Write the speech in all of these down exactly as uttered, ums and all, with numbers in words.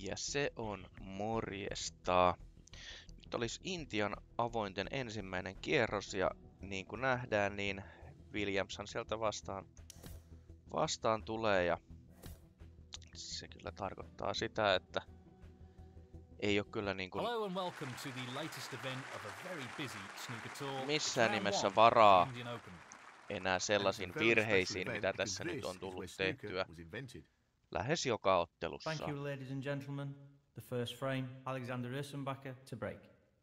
Ja se on morjesta. Nyt olisi Intian avointen ensimmäinen kierros ja niin kuin nähdään, niin Williamshan sieltä vastaan, vastaan tulee ja se kyllä tarkoittaa sitä, että ei ole kyllä niin kuin missään nimessä varaa enää sellaisiin virheisiin, mitä tässä nyt on tullut tehtyä lähes joka ottelussa. Thank you, ladies and gentlemen. The first frame, Alexander Ursenbacher to break.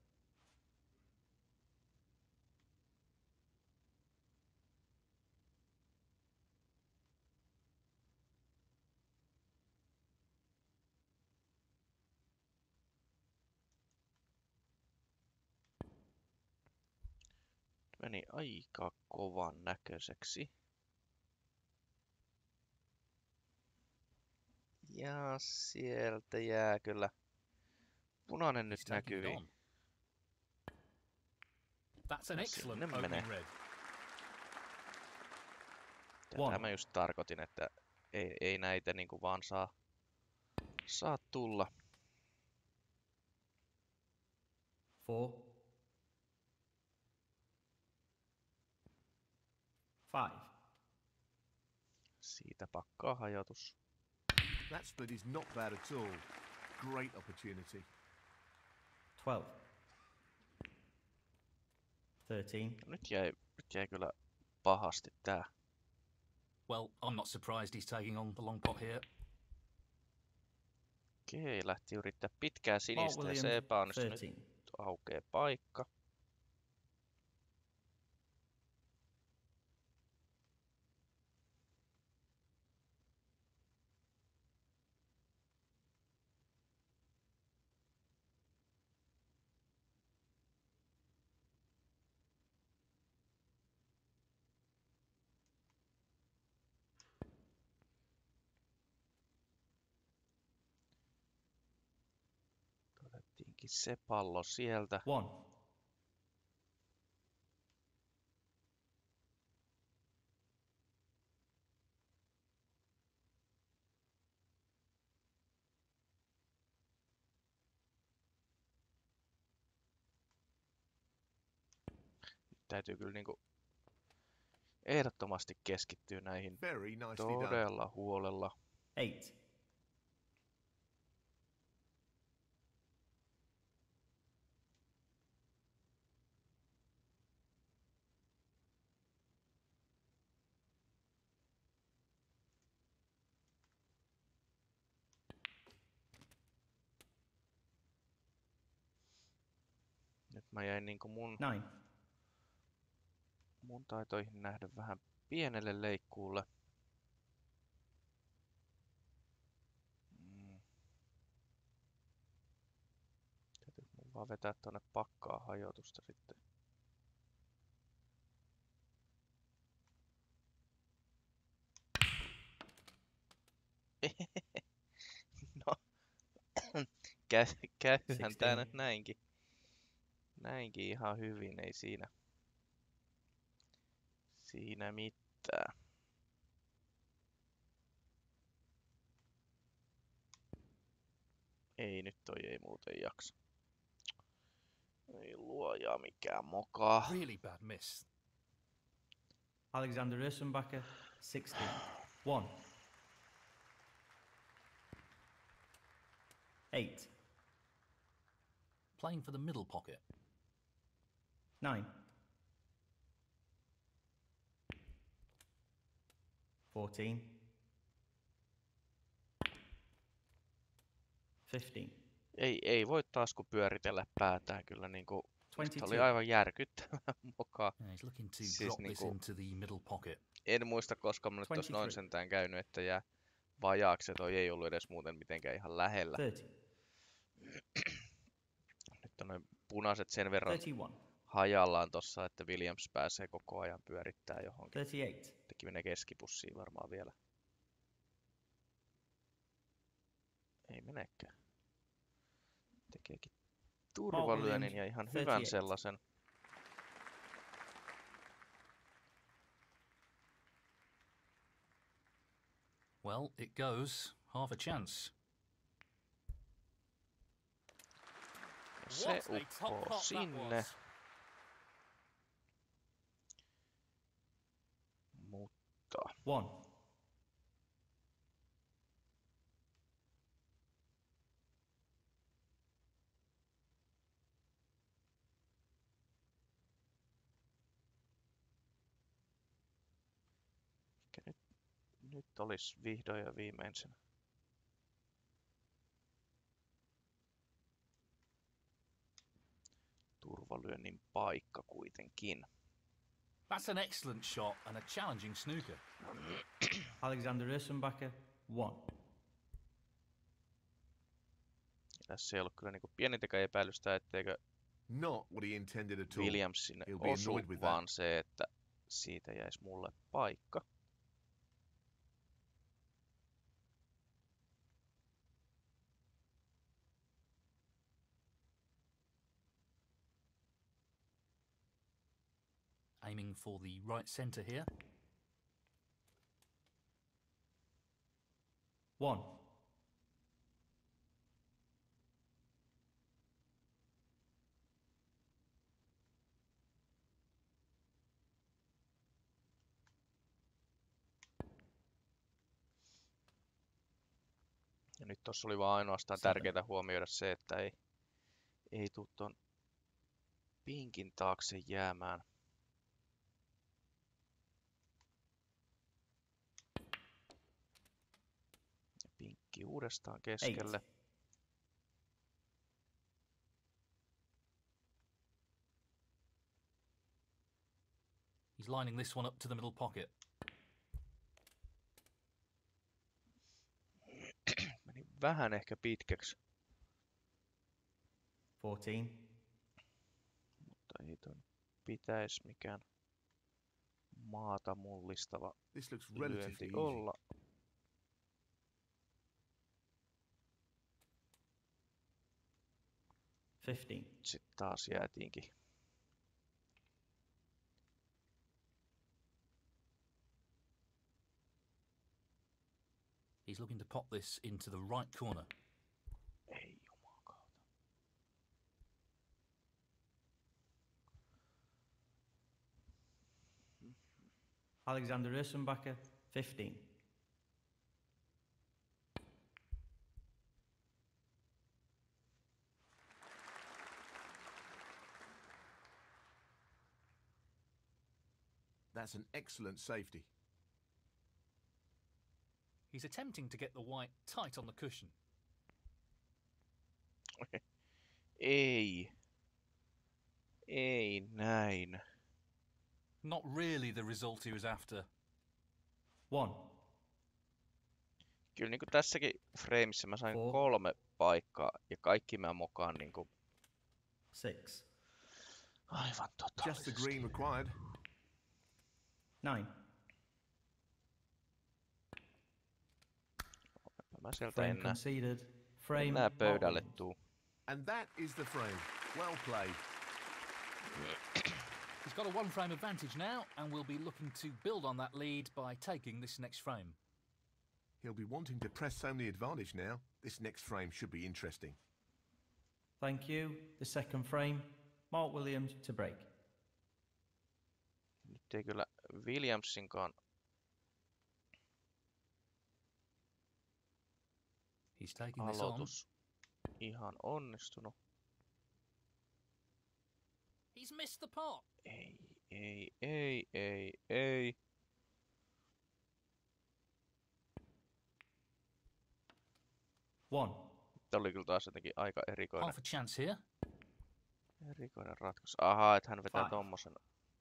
Meni aika kovan näköiseksi. Ja sieltä jää kyllä punainen nyt näkyviin. Sinne menee. Tätä mä just tarkoitin, että ei, ei näitä niinku vaan saa, saa tulla. Four. Five. Siitä pakkaa hajotus. That split is not bad at all. Great opportunity. Twelve. Thirteen. Nyt jäi, nyt jäi kyllä pahasti tää. Well, I'm not surprised he's taking on the long pot here. Okei, lähti yrittää pitkää sinistä ja se epäonnistui. Nyt aukeaa paikka. Otettiinkin se pallo sieltä. One. Täytyy kyllä niinku ehdottomasti keskittyä näihin todella huolella. Eight. Nyt mä jäin niinku mun, Nine. mun taitoihin nähdä vähän pienelle leikkuulle. Mm. Täytyy mun vaan vetää tonne pakkaa hajotusta sitten. No, käy, käyhän tää nyt näinkin. Näinkin ihan hyvin, ei siinä. Siinä mitään. Ei nyt toi ei muuten jaksa. Ei luoja mikään mokaa. Really bad miss. Alexander Ursenbacher, sixteen. One. Eight. Playing for the middle pocket. Nine. Fourteen. Fifteen. Ei, ei voi tasku pyöritellä päätään kyllä niinku. Twenty-two. Oli aivan järkyttävä moka. Yeah, he's looking to Siis drop this niinku, into the middle pocket. en muista koska mä nyt tossa noin sentään käynyt, että jää vajaaksi, ja toi ei ollut edes muuten mitenkään ihan lähellä. Thirty. Nyt on noin punaiset sen verran Thirty-one. hajallaan tossa, että Williams pääsee koko ajan pyörittää johonkin. Thirty-eight. Teki menee keskipussiin varmaan vielä. Ei menekään. Tekeekin turvalyönnin ja ihan hyvän sellaisen. Well, it goes half a chance. se What a top uppoo pot that sinne. was. Mutta One. nyt, nyt olisi vihdoin ja viimein sen turvalyönnin paikka kuitenkin. That's an excellent shot and a challenging snooker. Alexander Rissenbacher, one. Tässä ei ollut kyllä niinku pienintäkään epäilystä, etteikö Not what he intended at all. Williams sinne He'll be osu, annoyed with vaan se, että siitä jäisi mulle paikka. Aiming for the right centre here. One. Ja nyt tuossa oli vaan ainoastaan Seven. tärkeää huomioida se, että ei, ei tuu ton pinkin taakse jäämään. Ja pinkki uudestaan keskelle. Eight. He's lining this one up to the middle pocket. Meni vähän ehkä pitkäksi, Fourteen. mutta ei ton pitäisi mikään maata mullistava This looks relatively lyönti easy. olla. Fifteen. Sitten taas jäätiinkin. He's looking to pop this into the right corner. Ei jumakauta. Alexander Rissenbacher, fifteen. That's an excellent safety. He's attempting to get the white tight on the cushion. Ei. Ei näin. Not really the result he was after. One. Kyllä niinku tässäkin frameissa mä sain Four. kolme paikkaa ja kaikki mä mokaan niinku Six. aivan Just the totaalisesti. green required. Nine. Mä sieltä Frame en nää, conceded. Frame. en nää Mark pöydälle Williams. tuu. And that is the frame. Well played. He's got a one frame advantage now and will be looking to build on that lead by taking this next frame. He'll be wanting to press home the advantage now. This next frame should be interesting. Thank you. The second frame. Mark Williams to break. Nyt ei kyllä Williamsinkaan He's taking this on. aloitus ihan onnistunut. He's missed the pot. Ei, ei, ei, ei, ei. One. Tämä oli kyllä taas jotenkin aika erikoinen, Half a chance here. erikoinen ratkaisu. Ahaa, että hän vetää Five. tommosen.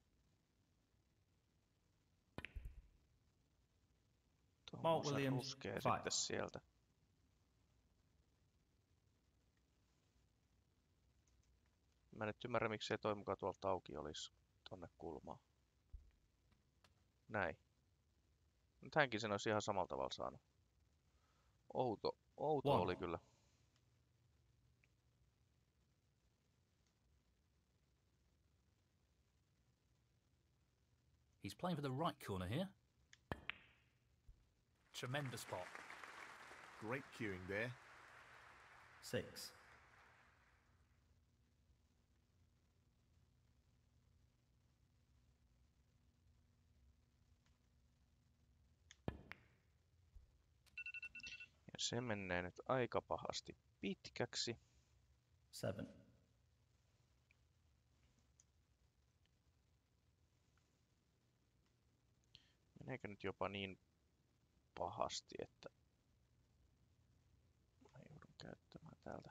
Tommosen Williams, ruskea five. sitten sieltä. Mä en nyt ymmärrä, miksei toi mukaan tuolta auki olisi tonne kulmaan. Näin. Nyt hänkin sen olisi ihan samalla tavalla saanut. Outo, outo One. oli kyllä. He's playing for the right corner here. Tremendous pot. Great cueing there. Six. Se menee nyt aika pahasti pitkäksi. Seven. Meneekö nyt jopa niin pahasti, että mä joudun käyttämään täältä.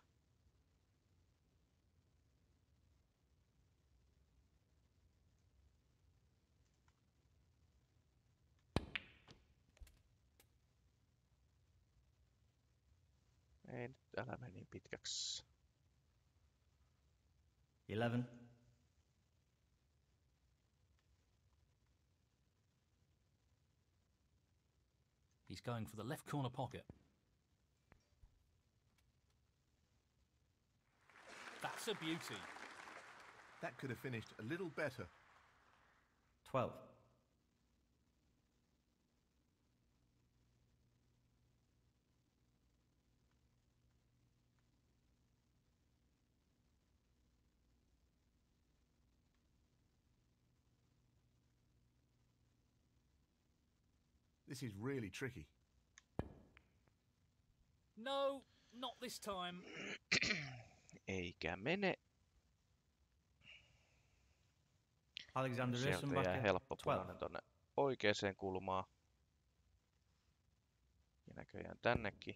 Ei nyt, älä mene niin pitkäksi. Eleven. He's going for the left corner pocket. That's a beauty. That could have finished a little better. Twelve. This is really tricky. No, not this time. Eikä mene. Alexander Sieltä jää Rissenbacher. helppo twelve. punainen tonne oikeaan kulmaan. Ja näköjään tännekin.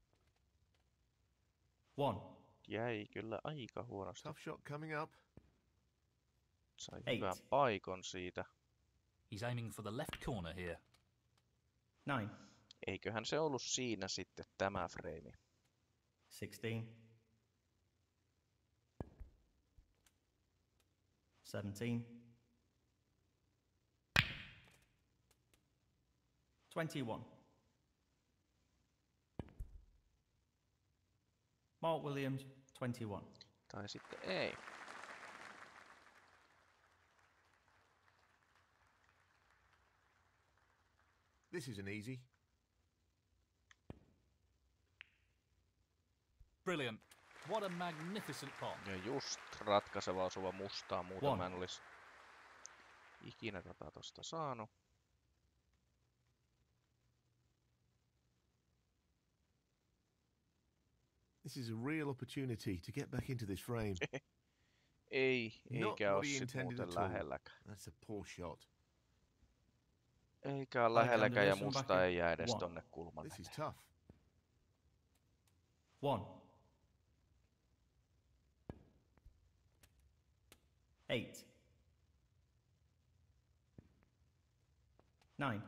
One. Jäi kyllä aika huonosti. Tough shot coming up. Sai Eight. hyvän paikon siitä. He's aiming for the left corner here. Nine. Eiköhän se ollut siinä sitten tämä freimi. Sixteen. Seventeen. Twenty-one. Mark Williams, twenty-one. Tai sitten ei. This isn't easy. Brilliant. What a magnificent pot. Ja just ratkaiseva osuva mustaa, muuten One. mä en olisi ikinä tätä tosta saanut. This is a real opportunity to get back into this frame. Ei, Not eikä oo what he sit intended muuten at all. lähelläkään. That's a poor shot. Eikä oo lähelläkään ja Rissenbacher, musta ei jää edes one. tonne kulman This is eteen. tough. One. Eight. Nine.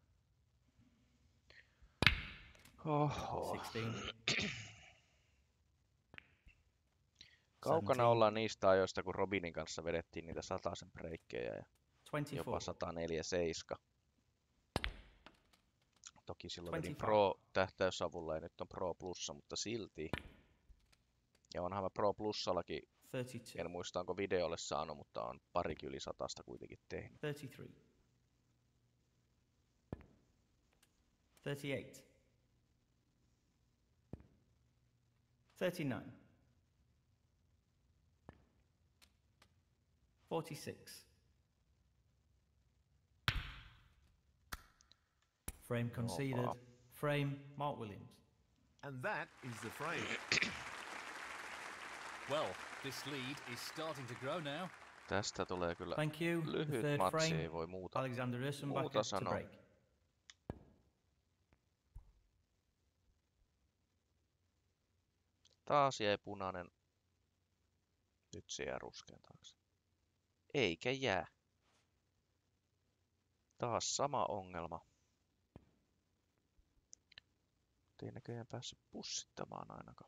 Oho. Sixteen. Kaukana seventeen. ollaan niistä ajoista, kun Robinin kanssa vedettiin niitä sataisen breikkejä ja Twenty-four. jopa sata neljä seitsemän. Toki silloin vedin twenty-five. Pro tähtäysavulla ja nyt on Pro Plussa, mutta silti. Ja onhan mä Pro Plussallakin, Thirty-two. en muista onko videolle saanut, mutta on parikin yli satasta kuitenkin tehnyt. Thirty-three. Thirty-eight. Thirty-nine. Forty-six. Frame conceded. wow. Frame Mark Williams. And that is the frame. Well, this lead is starting to grow now. Tästä tulee kyllä Thank you. The lyhyt third matsi, frame. ei voi muuta. Alexander Rissenbacher muuta to sanoa. break. Taas jäi punainen. Nyt se jää ruskean taakse. Eikä jää. Taas sama ongelma. Ei näköjään päässyt pussittamaan ainakaan.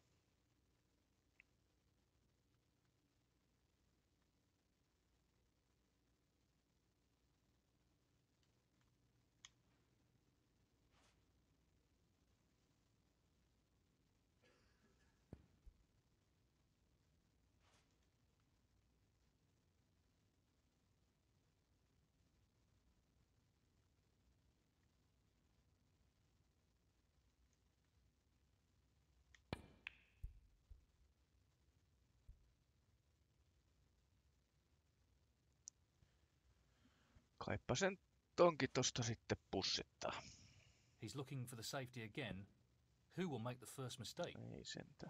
Kaipa sen tonkin tosta sitten pussittaa. He's looking for the safety again. Who will make the first mistake? Ei sentään.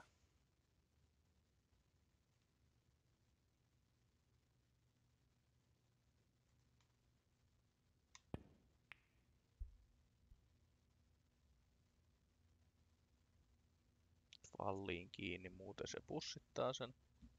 Valliin kiinni, muuten se pussittaa sen.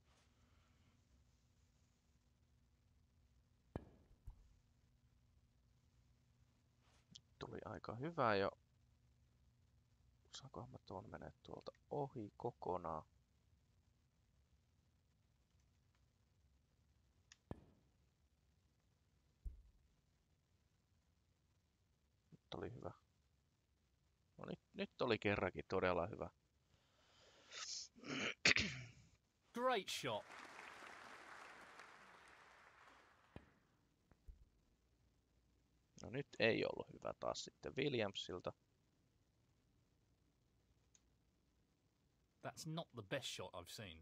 Tuli aika hyvä jo. Saankohan mä tuon menee tuolta ohi kokonaan? Nyt oli hyvä. No nyt, nyt oli kerrankin todella hyvä. Great shot. No nyt ei ollut hyvä taas sitten Williamsilta. That's not the best shot I've seen.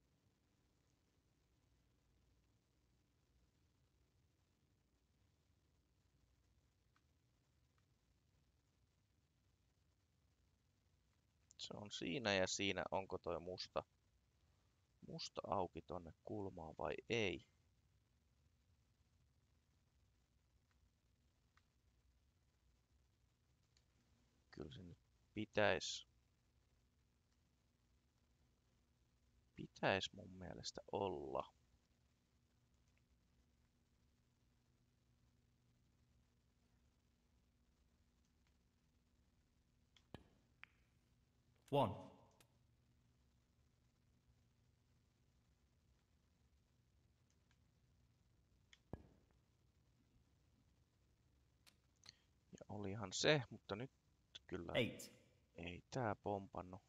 Se on siinä ja siinä, onko toi musta, musta auki tonne kulmaan vai ei. Kyllä se nyt pitäisi, pitäisi mun mielestä olla. One. Ja olihan se, mutta nyt kyllä Eight. ei tää pompannut.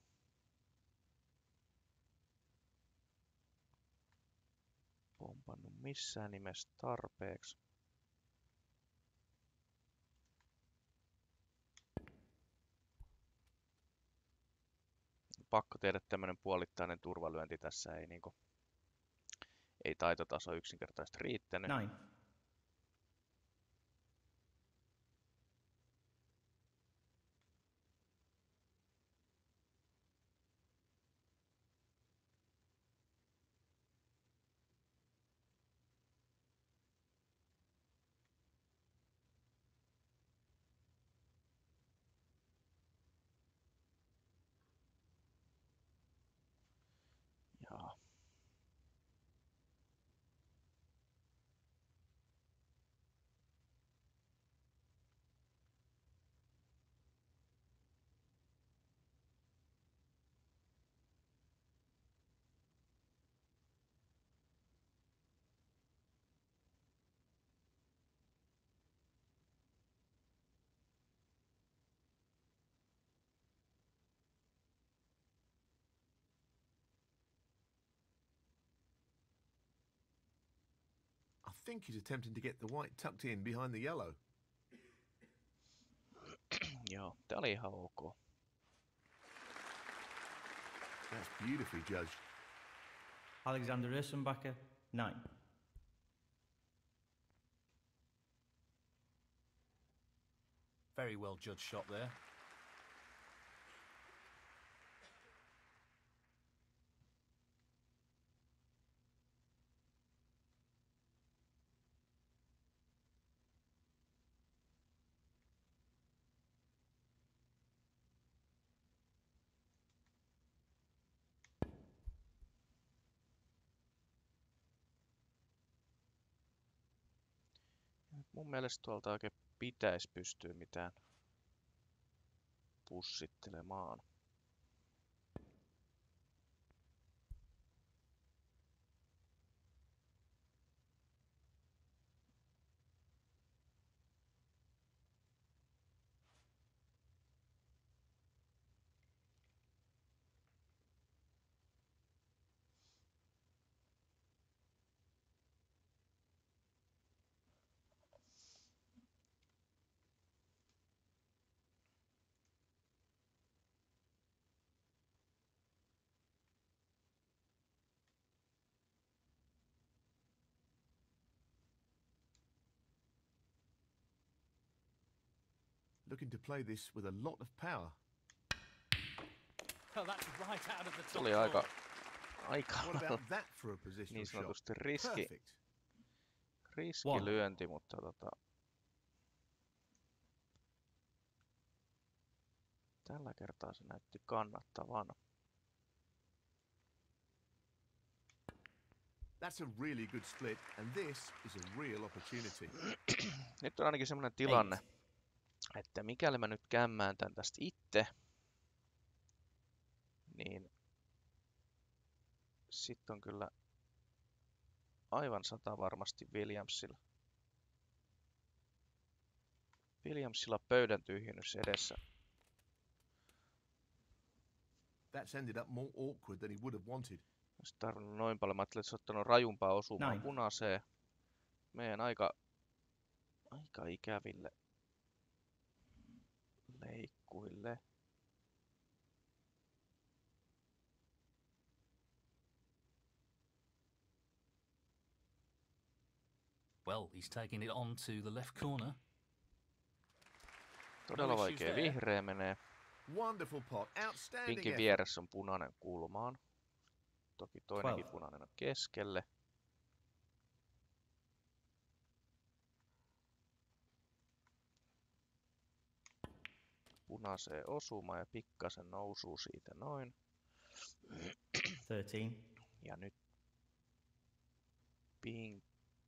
Pompannut missään nimessä tarpeeksi. Pakko tehdä tämmönen puolittainen turvalyönti tässä, ei niinku, ei taitotaso yksinkertaisesti riittänyt. Nine. Jaa. I think he's attempting to get the white tucked in behind the yellow. Joo, tää oli ihan ok. That's beautifully judged. Alexander Ursenbacher, nine. Very well judged shot there. Mun mielestä tuolta oikein pitäisi pystyä mitään pussittelemaan. Looking to play this with a lot of power. Well, that's right out of the top Tuli aika, drawer. aika What lailla about that for a positional niin shot? sanotusti riski, Perfect. riskilyönti, mutta tota, tällä kertaa se näytti kannattavan. That's a really good split, and this is a real opportunity. Nyt on ainakin semmoinen tilanne, että mikäli mä nyt kämmään tän tästä itse, niin sit on kyllä aivan sata varmasti Williamsilla. Williamsilla pöydän tyhjennys edessä. That's ended up more awkward than he would have wanted. Olisi tarvinnut noin paljon. Mä ajattelin, että se on ottanut rajumpaa osumaan Näin. punaiseen. Meidän aika, aika ikäville leikkuille. Well, he's taking it on to the left corner. Todella No issues vaikea there. vihreä menee. Wonderful pot. Outstanding Pinkin effort. vieressä on punainen kulmaan. Toki toinenkin Twelve. punainen on keskelle. Punaiseen osuma ja pikkasen nousuu siitä noin. thirteen. Ja nyt pinkki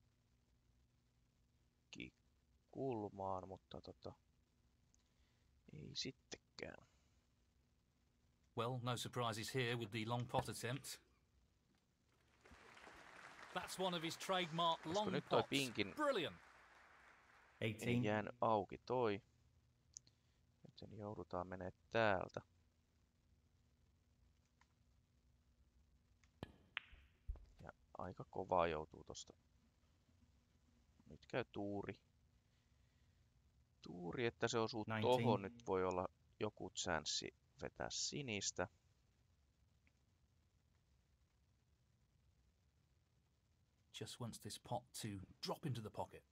kulmaan, mutta tota, ei sittenkään. Well, no surprises here with the long pot attempt. That's one of his trademark Koska long nyt toi pots. pinkin Brilliant. ei eighteen. jäänyt auki toi. Joten joudutaan menee täältä. Ja aika kovaa joutuu tosta. Nyt käy tuuri. Tuuri, että se osuu Nineteen. tohon. Nyt voi olla joku chanssi vetää sinistä. Just wants this pot to drop into the pocket.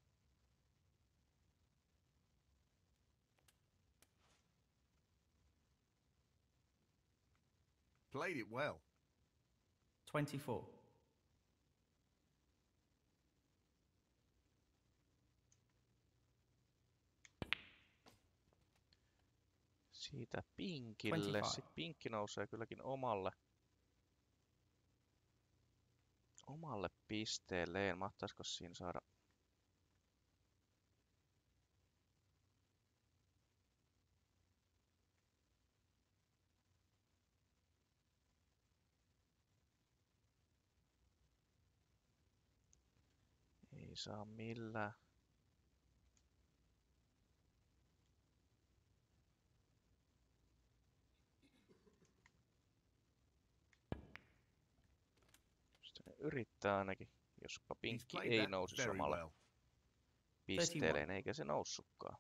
Played it well. twenty-four. Siitä pinkille. twenty-five. Sitten pinkki nousee kylläkin omalle. Omalle pisteelleen. Mahtaisiko siinä saada... Ei saa millään. Sitten ne yrittää ainakin, jospa He's pinkki played ei that nousisi very omalle well. pisteelleen, eikä se noussutkaan.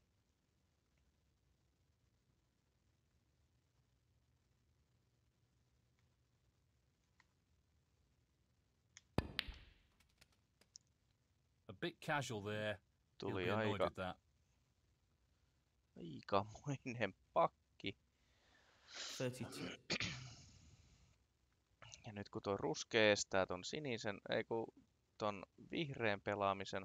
A bit casual there. He'll Tuli be annoyed aika, with that. aikamoinen pakki. thirty-two. Ja nyt kun tuo ruskea estää ton sinisen, ei kun ton vihreän pelaamisen.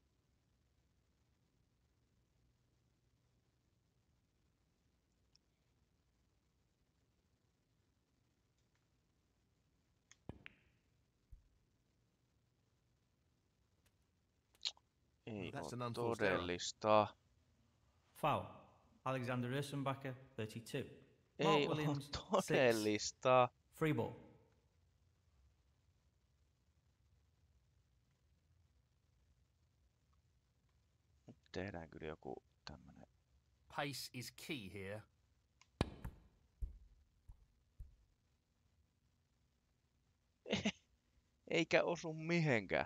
Ei That's oo an unforced error. todellista. Foul. Alexander Ursenbacher, thirty-two. Ei Mark oo Williams, six. todellista. Free ball. Tehdään kyllä joku tämmönen. Pace is key here. Eikä osu mihinkään.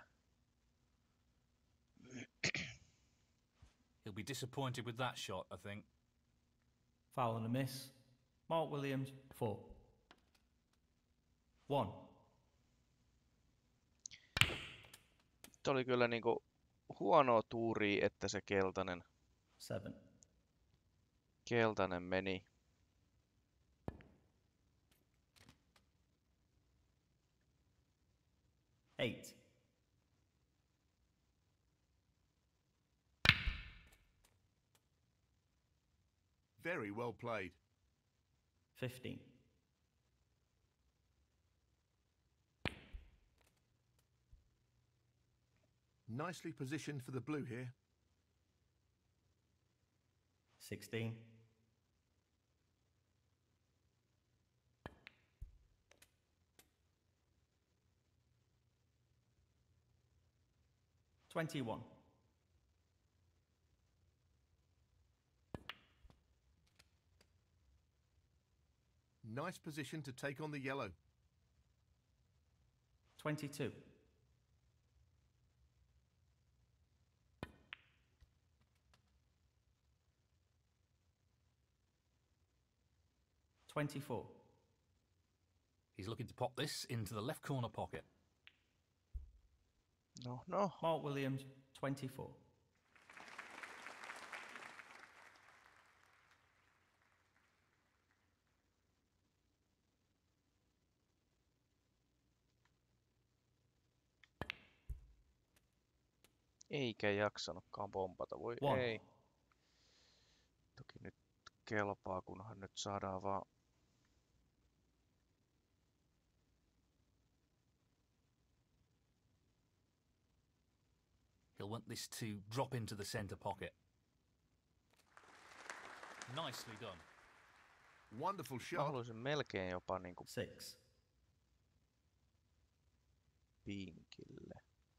He'll be disappointed with that shot, I think. Foul and a miss. Mark Williams, four. One. Nyt oli kyllä niinku huonoa tuuria, että se keltainen, Seven. keltainen meni. Eight. Very well played. Fifteen. Nicely positioned for the blue here. Sixteen. Twenty-one. Nice position to take on the yellow. Twenty-two. Twenty-four. He's looking to pop this into the left corner pocket. No, no. Mark Williams, twenty-four. Eikä jaksanutkaan pompata, voi One. ei. Toki nyt kelpaa, kunhan nyt saadaan vaan... He'll want this to drop into the centre pocket. Nicely done. Wonderful Mä shot. haluaisin melkein jopa niinku Six. pinkille.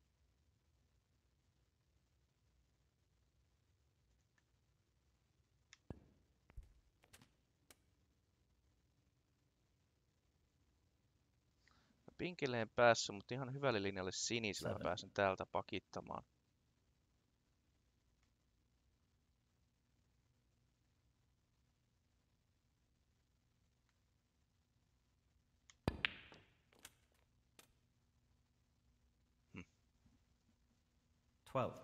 Pinkille en päässyt, mutta ihan hyvälle linjalle sinisellä mä Seven. pääsen täältä pakittamaan. Twelve.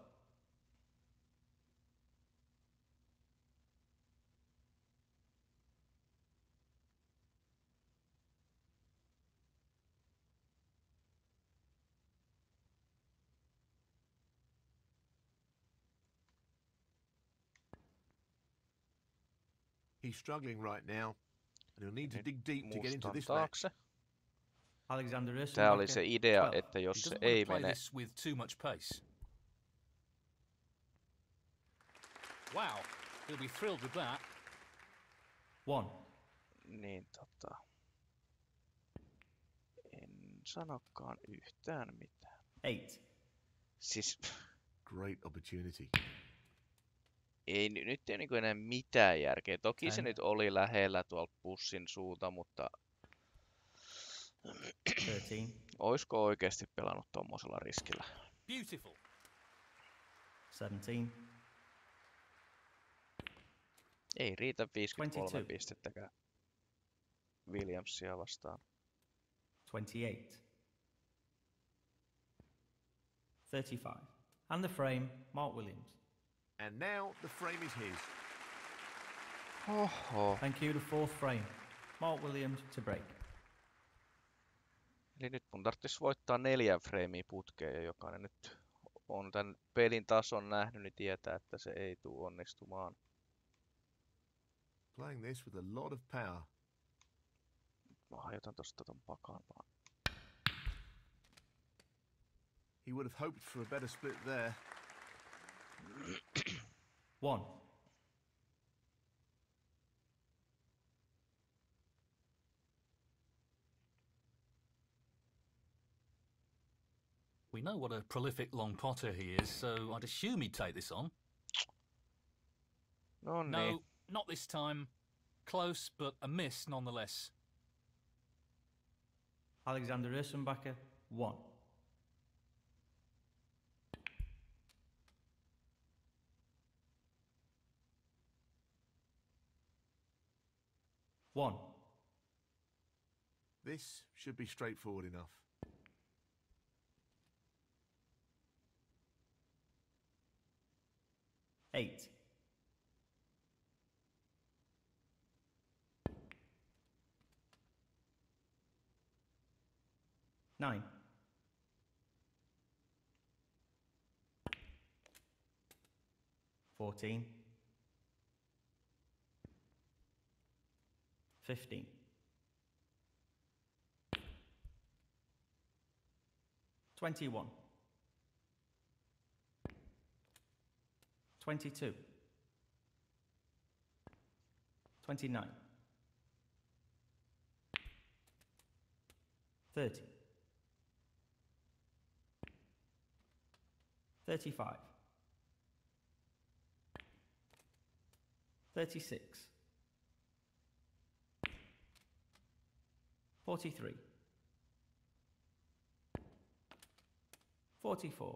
He's struggling right now, and he'll need to Nyt dig deep to get into mustan this match. taakse. Alexander Tää oli Rissenbacher, se idea, twelve. että He jos se doesn't want ei to play mene... this with too much pace. Wow, he'll be thrilled with that. One. Niin tota... En sanokaan yhtään mitään. Eight. Siis... Great opportunity. Ei, ny- nyt ei niinku enää mitään järkeä. Toki se Ten. nyt oli lähellä tuolta pussin suuta, mutta... Thirteen. Oisko oikeasti pelannut tommosella riskillä? Beautiful. Seventeen. Ei riitä viisikymmentäkolme twenty-two. pistettäkään Williamsia vastaan. Twenty-eight. Thirty-five. And the frame, Mark Williams. And now the frame is his. Oho. Thank you, the fourth frame. Mark Williams to break. Eli nyt mun tarvitsisi voittaa neljä freimiä putkeen, ja jokainen nyt on tämän pelin tason nähnyt, niin tietää, että se ei tule onnistumaan. Playing this with a lot of power. Mä hajotan tosta ton pakan vaan. He would have hoped for a better split there. One. We know what a prolific long potter he is, so I'd assume he'd take this on. No niin. No, not this time. Close, but a miss nonetheless. Alexander Rissenbacher, one. One. This should be straightforward enough. Eight. Nine. fourteen, fifteen, twenty-one, twenty-two, twenty-nine, thirty, thirty-five, thirty-six, forty-three, forty-four,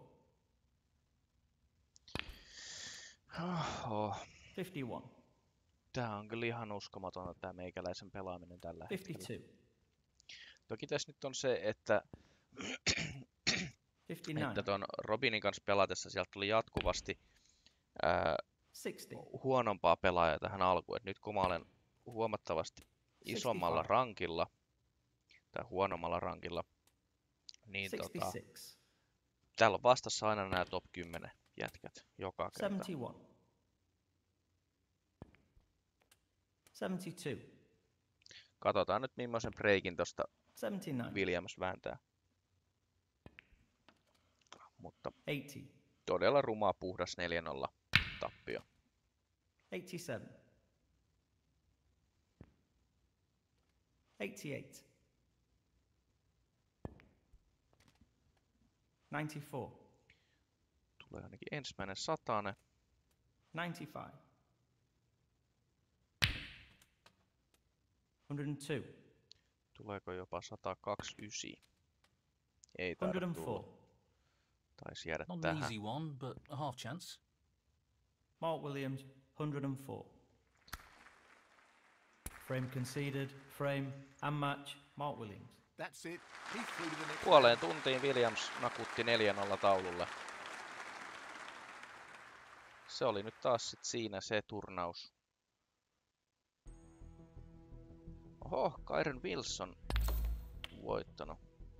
Oho. fifty-one, Tää on kyllä ihan uskomatonta tää meikäläisen pelaaminen tällä hetkellä. fifty-two, Toki tässä nyt on se, että, fifty-nine, että ton Robinin kanssa pelatessa sieltä tuli jatkuvasti ää, sixty, huonompaa pelaajaa tähän alkuun. Et nyt kun mä olen huomattavasti isommalla sixty-five, rankilla, tai huonommalla rankilla, niin tota, sixty-six, täällä on vastassa aina nämä top kymmenen jätkät joka kerta. seventy-one, seventy-two, Katsotaan nyt millaisen breikin tosta seventy-nine, Williams vääntää. Mutta eighty, todella rumaa puhdas neljä nolla tappio. eighty-seven, eighty-eight, ninety-four, Tulee ainakin ensimmäinen satanen. ninety-five, one hundred two, Tuleeko jopa sata kaksikymmentäyhdeksän? Ei one hundred taida four, tulla. Taisi jäädä Not an tähän. easy one, but a half chance. Mark Williams, one hundred four. Frame conceded, frame and match, Mark Williams. That's it. He's through to the next Puoleen tuntiin Williams nakutti neljä nolla taululle. Se oli nyt taas sit siinä se turnaus. Oho, Kyren Wilson voittanut.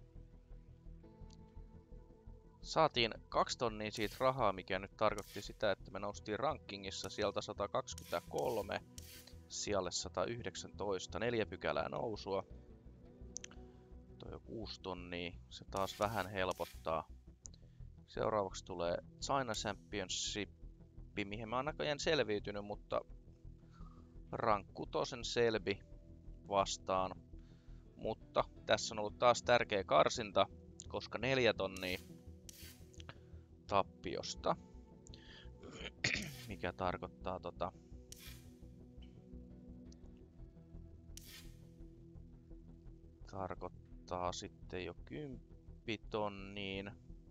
Saatiin kaksi tonnia siitä rahaa, mikä nyt tarkoitti sitä, että me noustiin rankingissa sieltä sata kaksikymmentäkolme sijalle sata yhdeksäntoista. Neljä pykälää nousua. Toi on kuusi tonnia. Se taas vähän helpottaa. Seuraavaksi tulee China Championship, mihin mä oon näköjään selviytynyt, mutta rankku tosen selvi vastaan. Mutta tässä on ollut taas tärkeä karsinta, koska neljä tonnia tappiosta, mikä tarkoittaa tota tarkoittaa sitten jo kymppitonniin.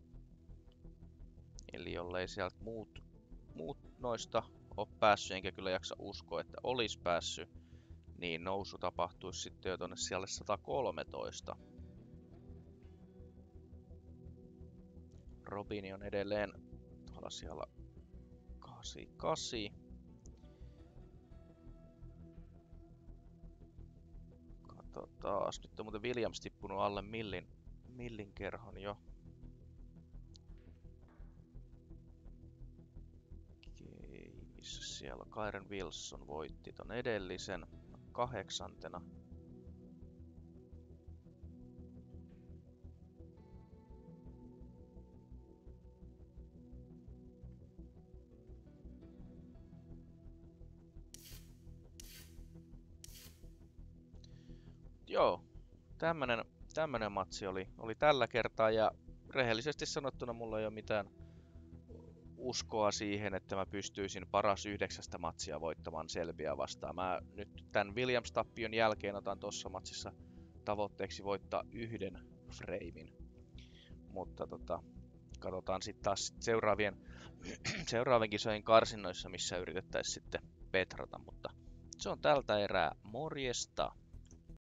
Eli jollei sieltä muut, muut noista ole päässyt, enkä kyllä jaksa uskoa, että olisi päässyt, niin nousu tapahtuisi sitten jo tonne siellä sata kolmetoista. Robini on edelleen tuolla siellä kahdeksankymmentäkahdeksan. Katsotaan. Nyt on muuten Williams tippunut alle millin, millin kerhon jo. Keis. Siellä Kyren Wilson voitti ton edellisen kahdeksantena. Joo, tämmönen, tämmönen matsi oli, oli tällä kertaa ja rehellisesti sanottuna mulla ei ole mitään uskoa siihen, että mä pystyisin paras yhdeksästä matsia voittamaan Selviä vastaan. Mä nyt tän Williams-tappion jälkeen otan tossa matsissa tavoitteeksi voittaa yhden framein. Mutta tota, katsotaan sitten taas seuraavien, seuraavien kisojen karsinnoissa, missä yritettäisiin sitten petrata, mutta se on tältä erää. Morjesta!